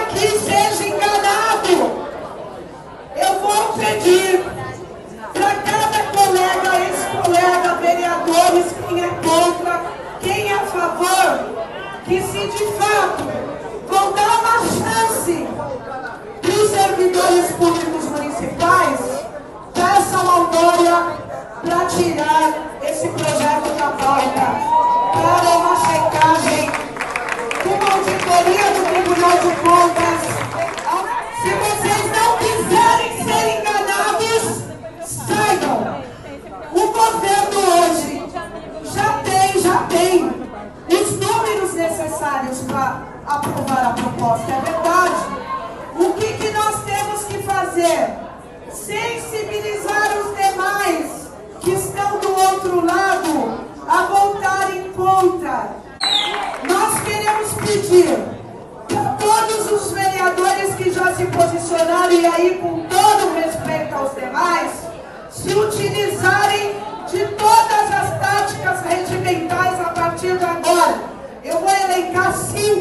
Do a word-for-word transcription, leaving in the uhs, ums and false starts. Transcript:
aqui seja enganado. Eu vou pedir para cada colega, ex-colega, vereadores, quem é contra, quem é a favor, que se de fato vão dar uma chance para os servidores públicos municipais, peçam ao Dória para tirar esse projeto da pauta, para uma checagem de uma auditoria do Tribunal de Contas. Se vocês não quiserem ser enganados, saibam, o governo hoje já tem, já tem os números necessários para aprovar a proposta, é verdade. O que, que nós temos que fazer? Sensibilizar os demais que estão do outro lado a voltarem contra. Nós queremos pedir para todos os vereadores que já se posicionaram, e aí com todo respeito aos demais, se utilizarem de todas as táticas regimentais a partir de agora. Eu vou elencar cinco